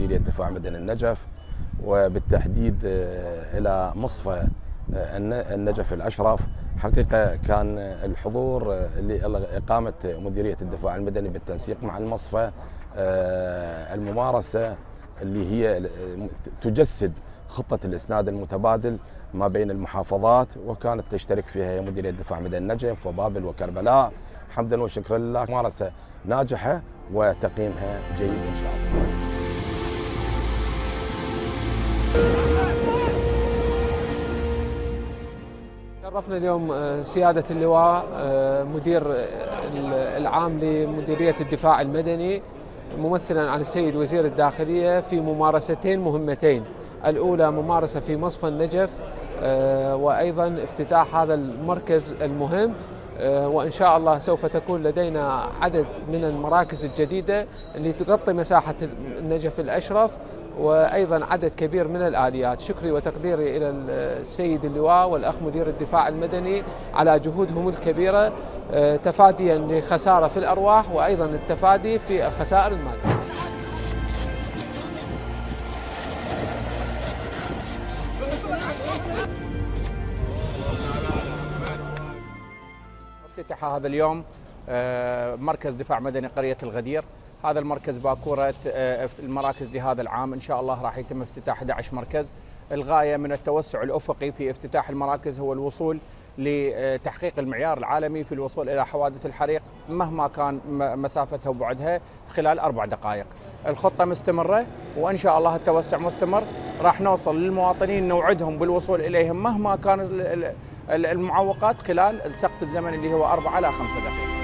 مديرية دفاع مدني النجف، وبالتحديد إلى مصفى النجف الأشرف. حقيقة كان الحضور لإقامة مديرية الدفاع المدني بالتنسيق مع المصفى الممارسة اللي هي تجسد خطة الإسناد المتبادل ما بين المحافظات، وكانت تشترك فيها مديرية دفاع مدني النجف وبابل وكربلاء. حمدا وشكرا لله، ممارسة ناجحة وتقييمها جيد إن شاء الله. شرفنا اليوم سيادة اللواء مدير العام لمديرية الدفاع المدني ممثلا عن السيد وزير الداخلية في ممارستين مهمتين. الأولى ممارسة في مصفى النجف، وأيضا افتتاح هذا المركز المهم، وإن شاء الله سوف تكون لدينا عدد من المراكز الجديدة اللي تغطي مساحة النجف الأشرف، وأيضا عدد كبير من الآليات. شكري وتقديري إلى السيد اللواء والأخ مدير الدفاع المدني على جهودهم الكبيرة تفاديا لخسارة في الأرواح، وأيضا التفادي في الخسائر المالية. افتتح هذا اليوم مركز دفاع مدني قرية الغدير. هذا المركز باكورة المراكز لهذا العام، إن شاء الله راح يتم افتتاح 11 مركز. الغاية من التوسع الأفقي في افتتاح المراكز هو الوصول لتحقيق المعيار العالمي في الوصول إلى حوادث الحريق مهما كان مسافتها وبعدها خلال 4 دقائق. الخطة مستمرة وإن شاء الله التوسع مستمر. راح نوصل للمواطنين نوعدهم بالوصول إليهم مهما كان المعوقات خلال السقف الزمني اللي هو 4 إلى 5 دقائق.